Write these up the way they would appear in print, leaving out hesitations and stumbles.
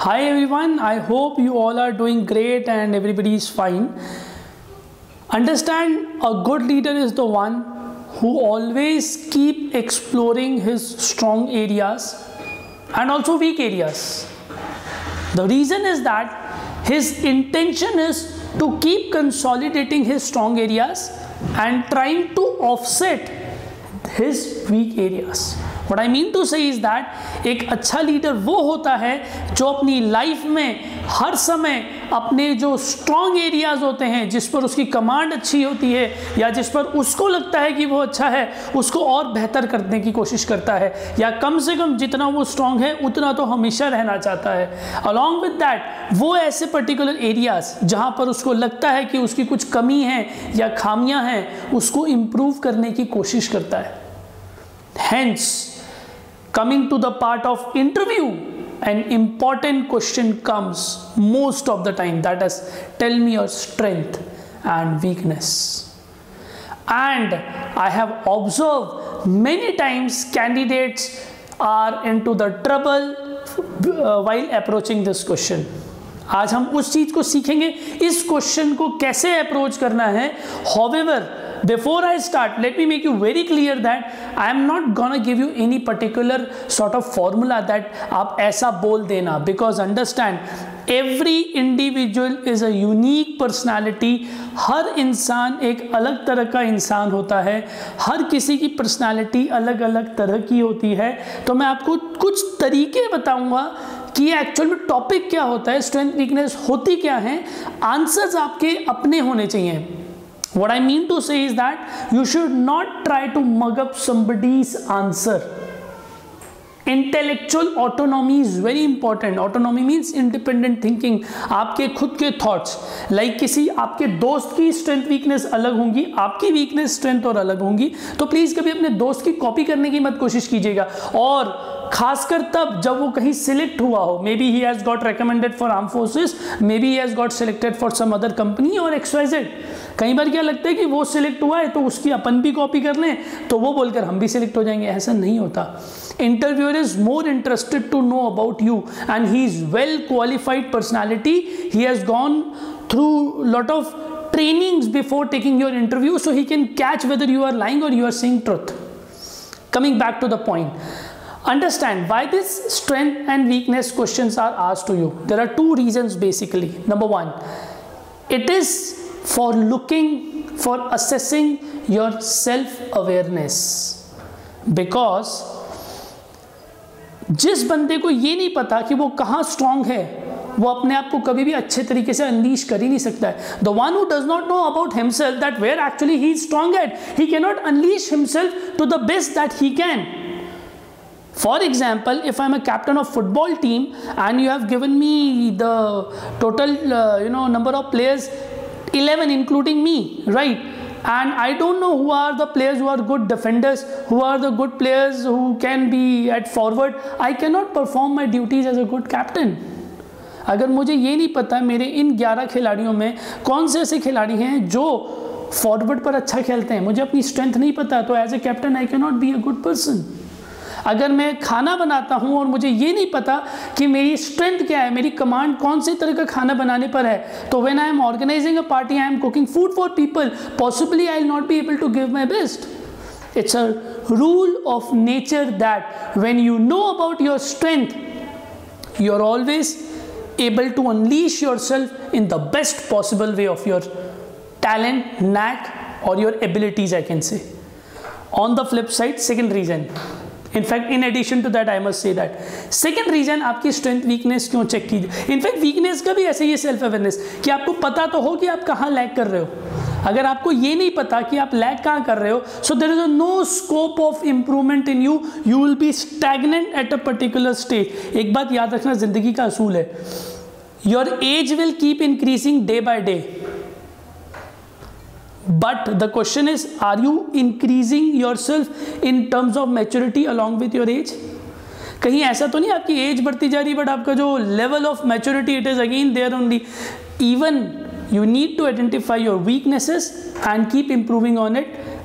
Hi everyone, I hope you all are doing great and everybody is fine. Understand, a good leader is the one who always keep exploring his strong areas and also weak areas. The reason is that his intention is to keep consolidating his strong areas and trying to offset his weak areas. What I mean to say is that एक अच्छा leader वो होता है जो अपनी life में हर समय अपने जो स्ट्रॉन्ग एरियाज होते हैं, जिस पर उसकी कमांड अच्छी होती है या जिस पर उसको लगता है कि वो अच्छा है, उसको और बेहतर करने की कोशिश करता है, या कम से कम जितना वो स्ट्रॉन्ग है उतना तो हमेशा रहना चाहता है। अलॉन्ग विद दैट वो ऐसे पर्टिकुलर एरियाज जहाँ पर उसको लगता है कि उसकी कुछ कमी है या खामियां हैं, उसको इम्प्रूव करने की कोशिश करता है। Hence, coming to the part of interview, an important question comes most of the time, that is, tell me your strength and weakness. And I have observed many times candidates are into the trouble while approaching this question. आज हम उस चीज को सीखेंगे, इस question को कैसे approach करना है। However, before I start, let me make you very clear that I am not gonna give you any particular sort of formula that आप ऐसा बोल देना, because understand, every individual is a unique personality. हर इंसान एक अलग तरह का इंसान होता है, हर किसी की पर्सनालिटी अलग अलग तरह की होती है। तो मैं आपको कुछ तरीके बताऊंगा कि एक्चुअल में टॉपिक क्या होता है, स्ट्रेंथ वीकनेस होती क्या है, आंसर्स आपके अपने होने चाहिए। What I mean to say is that you should not try to mug up somebody's answer. Intellectual autonomy is very important. Autonomy means independent thinking. आपके खुद के thoughts, like किसी आपके दोस्त की strength weakness अलग होंगी, आपकी weakness strength और अलग होंगी, तो प्लीज कभी अपने दोस्त की कॉपी करने की मत कोशिश कीजिएगा। और खासकर तब जब वो कहीं सिलेक्ट हुआ हो, maybe he has got recommended for arm forces, maybe he has got selected for some other company और XYZ। कई बार क्या लगता है कि वो सिलेक्ट हुआ है तो उसकी अपन भी कॉपी कर लें, तो वो बोलकर हम भी सिलेक्ट हो जाएंगे। ऐसा नहीं होता। Interviewer is more interested to know about you and he is well qualified personality. He has gone through lot of trainings before taking your interview, so he can catch whether you are lying or you are saying truth. Coming back to the point, understand why this strength and weakness questions are asked to you. There are two reasons basically. Number one, it is for assessing your self-awareness, because जिस बंदे को ये नहीं पता कि वो कहाँ strong है, वो अपने आप को कभी भी अच्छे तरीके से अनलीश कर ही नहीं सकता है। The one who does not know about himself that where actually he is strong at, he cannot unleash himself to the best that he can. For example, if I am a captain of football team and you have given me the total number of players 11 including me, right? And I don't know who are the players who are good defenders, who are the good players who can be at forward. I cannot perform my duties as a good captain. अगर मुझे ये नहीं पता मेरे इन 11 खिलाड़ियों में कौन से ऐसे खिलाड़ी हैं जो फॉरवर्ड पर अच्छा खेलते हैं, मुझे अपनी स्ट्रेंथ नहीं पता, तो as a captain I can not be a good person. अगर मैं खाना बनाता हूं और मुझे ये नहीं पता कि मेरी स्ट्रेंथ क्या है, मेरी कमांड कौन से तरह का खाना बनाने पर है, तो when I am organising a party, I am cooking food for people, possibly I will not be able to give my best. It's a rule of nature that when you know about your strength, you are always able to unleash yourself in the best possible way of your talent, knack or your abilities, I can say. On the flip side, second reason, in fact in addition to that I must say that second reason, आपकी strength weakness क्यों check कीजिए। in fact weakness का भी ऐसे ही self awareness कि आपको पता तो हो कि आप कहाँ लैग कर रहे हो। अगर आपको ये नहीं पता कि आप लैग कहाँ कर रहे हो, so there is a no scope of improvement in you, you will be stagnant at a particular stage. एक बात याद रखना, जिंदगी का असूल है, your age will keep increasing day by day, but the question is, are you increasing yourself in terms of maturity along with your age? कहीं ऐसा तो नहीं आपकी एज बढ़ती जा रही बट आपका जो level of maturity it is again there only. Even you need to identify your weaknesses and keep improving on it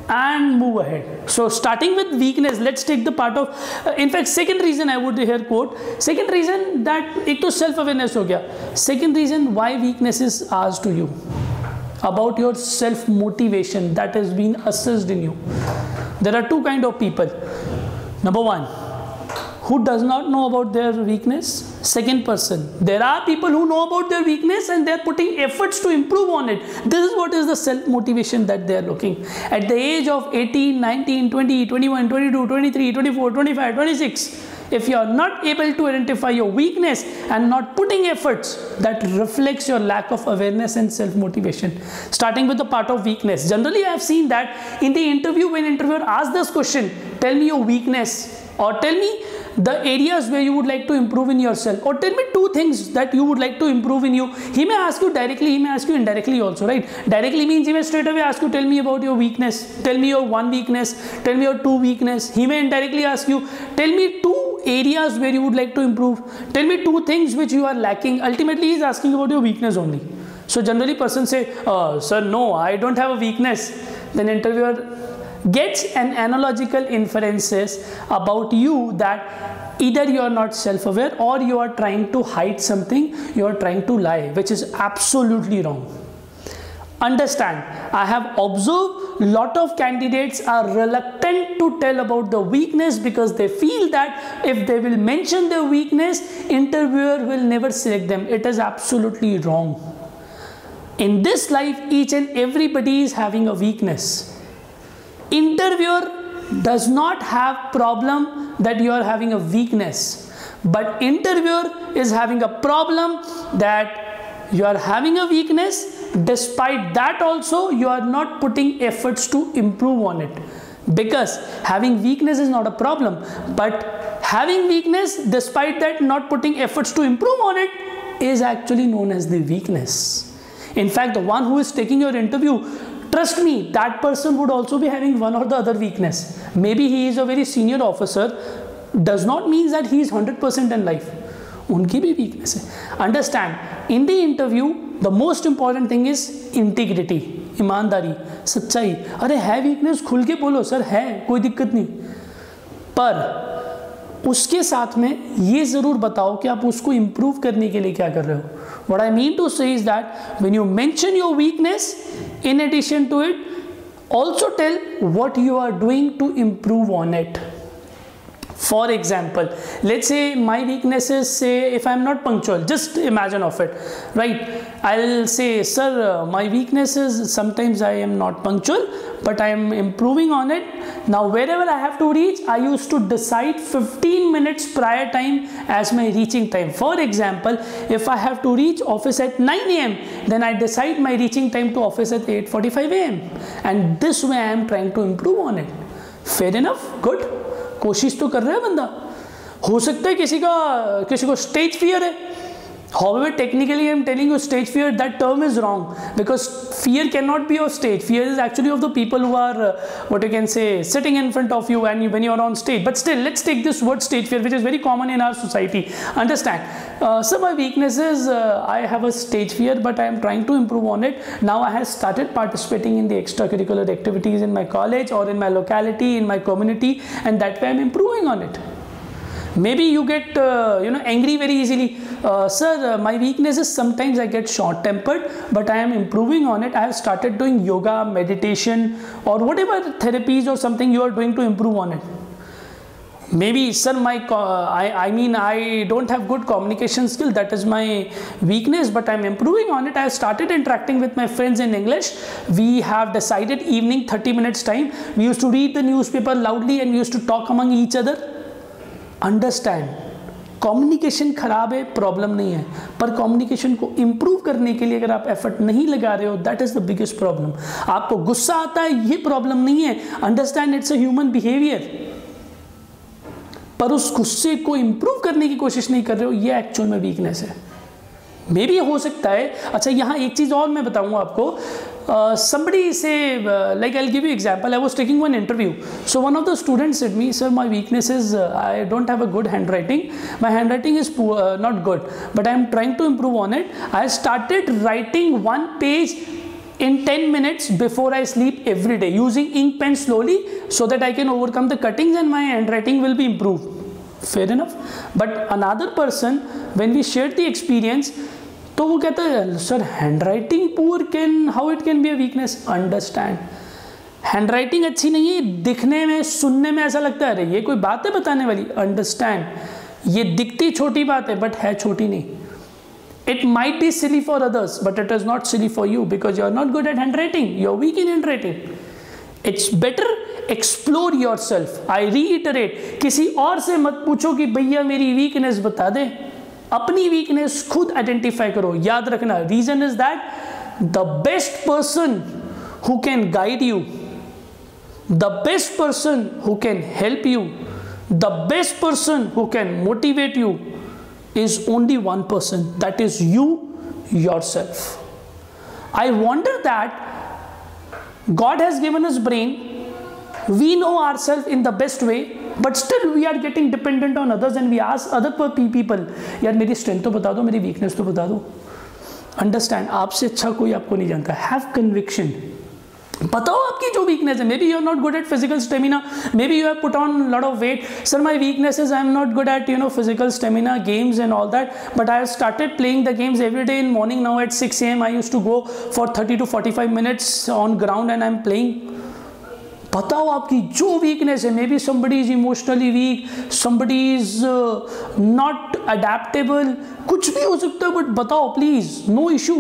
and move ahead. So starting with weakness, let's take the part of, in fact, second reason I would here quote, second reason that एक तो self awareness हो गया, second reason why weakness is asked to you, about your self motivation that has been assessed in you. There are two kind of people. Number one, who does not know about their weakness. Second person, there are people who know about their weakness and they are putting efforts to improve on it. This is what is the self motivation that they are looking. At the age of 18, 19, 20, 21, 22, 23, 24, 25, 26, if you are not able to identify your weakness and not putting efforts, that reflects your lack of awareness and self motivation. Starting with the part of weakness. Generally, I have seen that in the interview, when interviewer asks this question, tell me your weakness, or tell me the areas where you would like to improve in yourself, or tell me two things that you would like to improve in you. He may ask you directly, he may ask you indirectly also, right? Directly means he may straight away ask you, tell me about your weakness, tell me your one weakness, tell me your two weakness. He may indirectly ask you, tell me two areas where you would like to improve, tell me two things which you are lacking. Ultimately, he is asking about your weakness only. So generally person say, sir, no, I don't have a weakness. Then interviewer gets an analogical inferences about you that either you are not self-aware or you are trying to hide something, you are trying to lie, which is absolutely wrong. Understand, I have observed lot of candidates are reluctant to tell about the weakness because they feel that if they will mention their weakness, interviewer will never select them. It is absolutely wrong. In this life, each and everybody is having a weakness. Interviewer does not have problem that you are having a weakness, but interviewer is having a problem that you are having a weakness. Despite that also, you are not putting efforts to improve on it, because having weakness is not a problem, but having weakness, despite that not putting efforts to improve on it, is actually known as the weakness. In fact, the one who is taking your interview, trust me, that person would also be having one or the other weakness. Maybe he is a very senior officer, does not mean that he is 100% in life. उनकी भी weakness है. Understand, in the interview, the most important thing is integrity, ईमानदारी, सच्चाई. अरे है weakness, खुल के बोलो सर, है, कोई दिक्कत नहीं. पर उसके साथ में ये ज़रूर बताओ कि आप उसको improve करने के लिए क्या कर रहे हो. What I mean to say is that when you mention your weakness, in addition to it, also tell what you are doing to improve on it. For example, let's say my weakness is, say, if I am not punctual, just imagine of it, right? I'll say, sir, my weakness is sometimes I am not punctual, but I am improving on it. Now, wherever I have to reach, I used to decide 15 minutes prior time as my reaching time. For example, if I have to reach office at 9 AM, then I decide my reaching time to office at 8:45 AM. And this way I am trying to improve on it. Fair enough? Good. कोशिश तो कर रहा है बंदा. हो सकता है किसी को स्टेज फियर है. However, technically I am telling you stage fear, that term is wrong, because fear cannot be of stage. Fear is actually of the people who are what you can say, sitting in front of you and when you are on stage. But still, let's take this word stage fear, which is very common in our society. Understand, so my weakness is I have a stage fear, but I am trying to improve on it. Now I have started participating in the extracurricular activities in my college or in my locality, in my community, and that way I am improving on it. Maybe you get angry very easily. Sir, my weakness is sometimes I get short-tempered, but I am improving on it. I have started doing yoga, meditation, or whatever therapies or something you are doing to improve on it. Maybe, sir, I don't have good communication skill. That is my weakness, but I'm improving on it. I have started interacting with my friends in English. We have decided evening 30 minutes time. We used to read the newspaper loudly and we used to talk among each other. Understand, communication खराब है, problem नहीं है, पर communication को improve करने के लिए अगर आप एफर्ट नहीं लगा रहे हो, that is the biggest problem. आपको गुस्सा आता है, ये प्रॉब्लम नहीं है. Understand, it's a human behaviour. पर उस गुस्से को इम्प्रूव करने की कोशिश नहीं कर रहे हो, ये एक्चुअल में वीकनेस है. मे भी हो सकता है. अच्छा, यहाँ एक चीज़ और मैं बताऊँगा आपको. Somebody say, like I'll give you example. I was taking one interview. So one of the students said me, sir, my weakness is I don't have a good handwriting. My handwriting is not good, but I am trying to improve on it. I started writing one page in 10 minutes before I sleep every day using ink pen slowly so that I can overcome the cuttings and my handwriting will be improved. Fair enough. But another person, when we shared the experience, तो वो कहता है sir handwriting poor can how it can be a weakness. Understand, handwriting अच्छी नहीं है, दिखने में सुनने में ऐसा लगता है अरे ये कोई बात है बताने वाली. अंडरस्टैंड, ये दिखती छोटी बात है बट है छोटी नहीं. It might be silly for others, but it is not silly for you because you are not good at handwriting. You are weak in handwriting. It's better explore yourself. I reiterate, किसी और से मत पूछो कि भैया मेरी weakness बता दे. अपनी weakness खुद identify करो. याद रखना, reason is that the best person who can guide you, the best person who can help you, the best person who can motivate you is only one person, that is you yourself. I wonder that God has given us brain, we know ourselves in the best way, but still we are getting dependent on others and we ask other people, यार मेरी strength तो बता दो, मेरी weakness तो बता दो. Understand, आपसे अच्छा कोई आपको नहीं जानता. Have conviction. बताओ आपकी जो वीकनेस है. May be you are not good at physical stamina, may be you have put on lot of weight. Sir my weakness is I am not good at physical stamina, games and all that, but I have started playing the games every day in morning. Now at 6 AM I used to go for 30 to 45 minutes on ground and I am playing. बताओ आपकी जो weakness है. May be somebody is emotionally weak, somebody is not adaptable, कुछ भी हो सकता है, but बताओ प्लीज, नो इशू.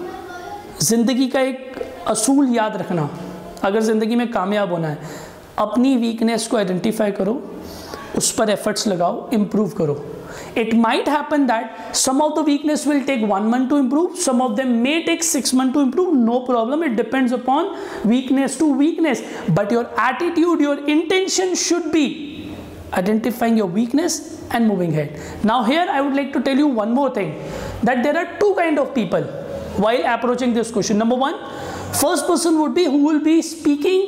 जिंदगी का एक असूल याद रखना, अगर ज़िंदगी में कामयाब होना है, अपनी वीकनेस को आइडेंटिफाई करो, उस पर एफर्ट्स लगाओ, इम्प्रूव करो. It might happen that some of the weakness will take 1 month to improve, some of them may take 6 months to improve, no problem. It depends upon weakness to weakness. But your attitude, your intention should be identifying your weakness and moving ahead. Now here I would like to tell you one more thing, that there are two kind of people while approaching this question. Number one, first person would be who will be speaking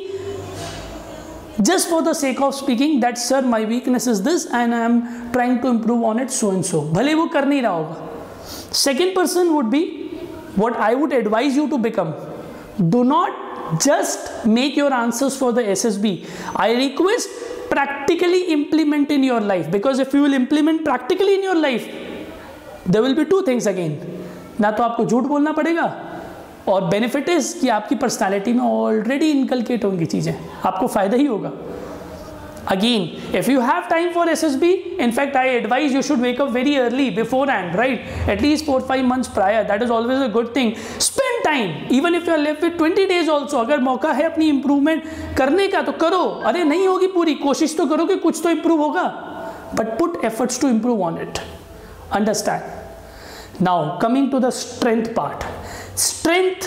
just for the sake of speaking, that sir my weakness is this and I am trying to improve on it so and so, भले वो कर नहीं रहा होगा. Second person would be what I would advise you to become. Do not just make your answers for the SSB. I request practically implement in your life, because if you will implement practically in your life, there will be two things again. ना तो आपको झूठ बोलना पड़ेगा, और benefit is कि आपकी personality में ऑलरेडी इनकलकेट होंगी चीज़ें, आपको फ़ायदा ही होगा. Again, if you have time for SSB, in fact I advise you should wake up very early beforehand, right? At least 4-5 months prior. That is always a good thing. Spend time, even if you are left with 20 days also. अगर मौका है अपनी improvement करने का तो करो. अरे नहीं होगी पूरी, कोशिश तो करो कि कुछ तो इम्प्रूव होगा, but put efforts to improve on it. Understand? Now coming to the strength part. Strength,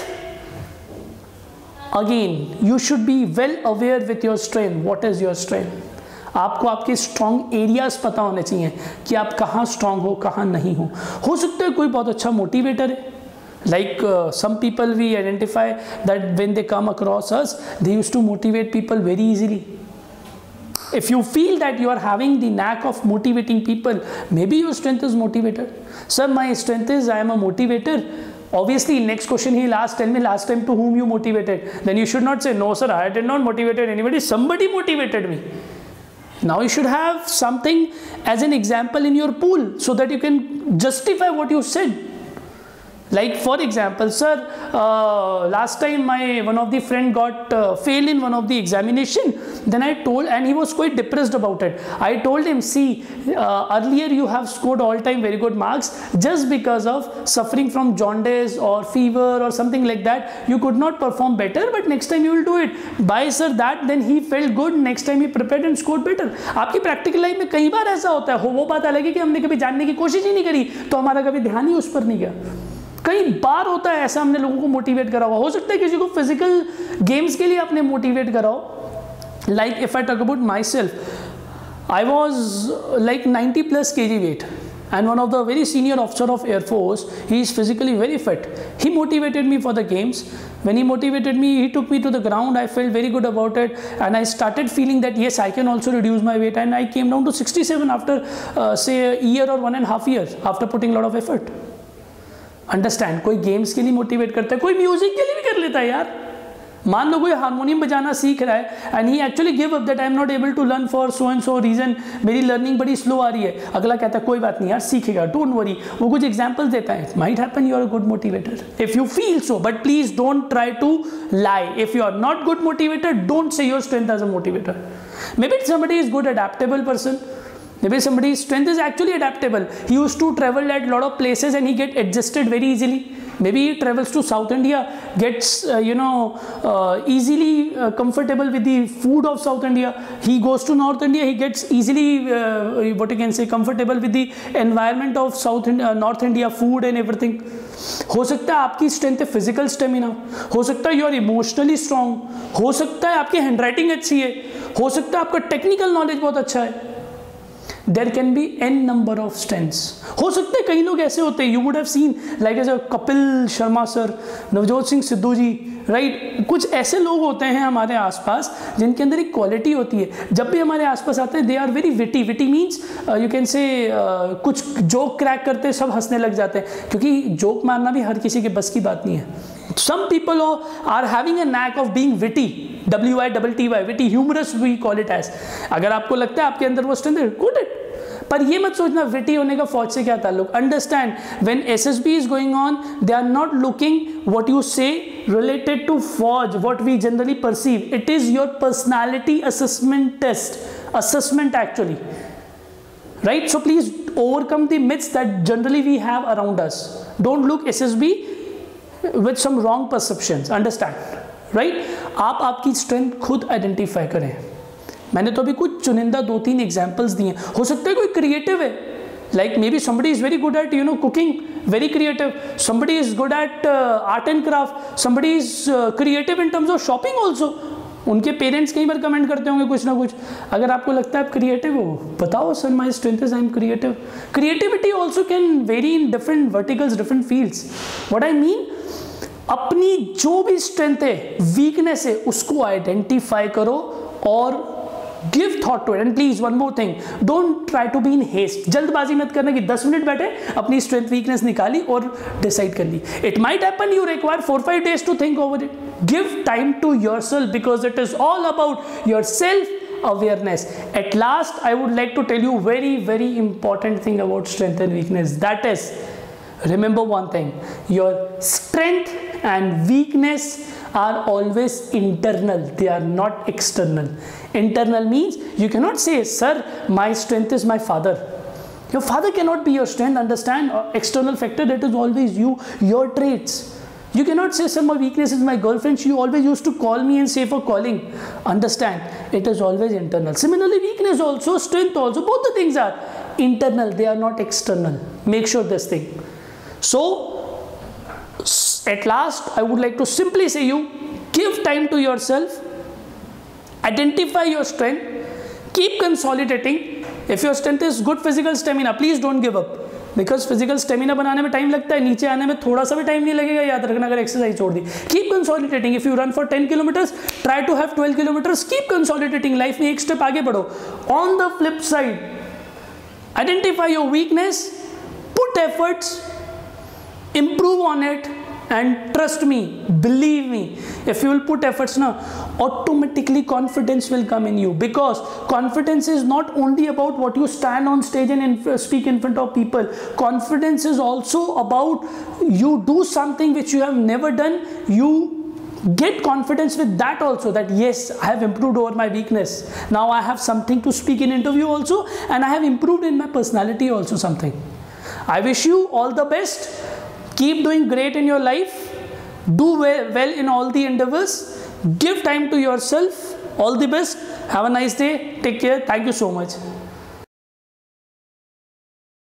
again you should be well aware with your strength. What is your strength? आपको आपके स्ट्रॉन्ग एरियाज पता होने चाहिए कि आप कहाँ strong हो, कहाँ नहीं हो सकता है कोई बहुत अच्छा मोटिवेटर है, like some people we identify that when they come across us, they used to motivate people very easily. If you feel that you are having the knack of motivating people, maybe your strength is motivator. Sir, my strength is I am a motivator. Obviously, next question he'll ask, tell me last time to whom you motivated. Then you should not say, no sir, I did not motivate anybody, somebody motivated me. Now you should have something as an example in your pool so that you can justify what you said. Like for example, sir, last time my one of the friend got failed in one of the examination. Then I told, and he was quite depressed about it. I told him, see, earlier you have scored all time very good marks just because of suffering from jaundice or fever or something like that. You could not perform better, but next time you will do it. By sir that, then he felt good. Next time he prepared and scored better. आपकी practical life में कई बार ऐसा होता है. वो बात अलग है कि हमने कभी जानने की कोशिश ही नहीं करी, तो हमारा कभी ध्यान ही उस पर नहीं गया. कई बार होता है ऐसा, हमने लोगों को मोटिवेट करा हुआ. हो सकता है किसी को फिजिकल गेम्स के लिए आपने मोटिवेट कराओ. Like if I talk about my self, I was like 90+ kg weight, and one of the very senior officer of Air Force, he is physically very fit. He motivated me for the games. When he motivated me, he took me to the ground. I felt very good about it, and I started feeling that yes, I can also reduce my weight, and I came down to 67 after say a year or 1.5 years after putting a lot of effort. Understand, कोई games के लिए motivate करता है, कोई music के लिए भी कर लेता है यार। मान लो कोई हारमोनियम बजाना सीख रहा है and he actually give up that I am not able to learn for so and so reason, मेरी लर्निंग बड़ी स्लो आ रही है। अगला कहता है कोई बात नहीं यार, सीखेगा, डोंट वरी, वो कुछ एग्जांपल्स देता है। Might happen you are a good motivator if you feel so, but please don't try to lie. If you are not good motivator, don't say your strength as a motivator. Maybe somebody is good adaptable person, maybe somebody's strength is actually adaptable. He used to travel at lot of places and he get adjusted very easily. Maybe he travels to South India, gets easily comfortable with the food of South India. He goes to North India, he gets easily what you can say comfortable with the environment of North India food and everything. हो सकता है आपकी strength है physical stamina, हो सकता है you are emotionally strong, हो सकता है आपकी हैंडराइटिंग अच्छी है, हो सकता है आपका टेक्निकल नॉलेज बहुत अच्छा है। There can be an number of strengths. हो सकते हैं कई लोग ऐसे होते हैं, you would have seen like as Kapil Sharma sir, Navjot Singh Sidhu ji, right. कुछ ऐसे लोग होते हैं हमारे आसपास जिनके अंदर एक क्वालिटी होती है, जब भी हमारे आसपास आते हैं they are very witty. Witty means you can say कुछ जोक क्रैक करते सब हंसने लग जाते हैं, क्योंकि जोक मारना भी हर किसी के बस की बात नहीं है। Some people are having a knack of being witty, W-I-T-T-Y, witty, humorous we call it as। अगर आपको लगता है आपके अंदर वो स्ट्रेंथ है, good it। पर ये मत सोचना विटी होने का फौज से क्या ताल्लुक। Understand, when SSB is going on, they are not looking what you say related to forge, what we generally perceive. It is your personality assessment test, assessment actually, right? So please overcome the myths that generally we have around us. Don't look SSB with some wrong perceptions, understand, right? आप आपकी strength खुद identify करें। मैंने तो अभी कुछ चुनिंदा 2-3 examples दिए। हो सकता है कोई क्रिएटिव है, like maybe somebody is very good at cooking, very creative, somebody is good at art and craft, somebody is creative in terms of shopping also। उनके पेरेंट्स कई बार कमेंट करते होंगे कुछ ना कुछ। अगर आपको लगता है आप क्रिएटिव हो, बताओ sir my strength is I am creative. Creativity also can very in different verticals, different fields. What I mean, अपनी जो भी स्ट्रेंथ है, वीकनेस है, उसको आइडेंटिफाई करो और give thought to it. And please one more thing, don't try to be in haste. जल्दबाजी मत करना कि 10 मिनट बैठे अपनी स्ट्रेंथ वीकनेस निकाली और डिसाइड कर ली। It might happen you require 4-5 days to think over it. Give time to yourself because it is all about your self awareness. At last, I would like to tell you very important thing about strength and weakness. That is, remember one thing, your strength and weakness are always internal, they are not external. Internal means you cannot say, sir, my strength is my father. Your father cannot be your strength, understand? External factor, that is always you, your traits. You cannot say, sir, my weakness is my girlfriend, she always used to call me and say for calling. Understand, it is always internal. Similarly, weakness also, strength also, both the things are internal, they are not external. Make sure this thing. So, at last, I would like to simply say you, give time to yourself, identify your strength, keep consolidating. If your strength is good physical stamina, please don't give up. Because physical stamina बनाने में time लगता है, नीचे आने में थोड़ा सा भी टाइम नहीं लगेगा, याद रखना अगर एक्सरसाइज छोड़ दी। Keep consolidating. If you run for 10 kilometres, try to have 12 kilometres. Keep consolidating, life में एक स्टेप आगे बढ़ो। On the flip side, identify your weakness, put efforts, improve on it, and trust me, believe me, if you will put efforts now, automatically confidence will come in you, because confidence is not only about what you stand on stage and speak in front of people. Confidence is also about you do something which you have never done, you get confidence with that also, that yes, I have improved over my weakness, now I have something to speak in interview also, and I have improved in my personality also something. I wish you all the best. Keep doing great in your life. Do well in all the endeavors. Give time to yourself. All the best. Have a nice day. Take care. Thank you so much.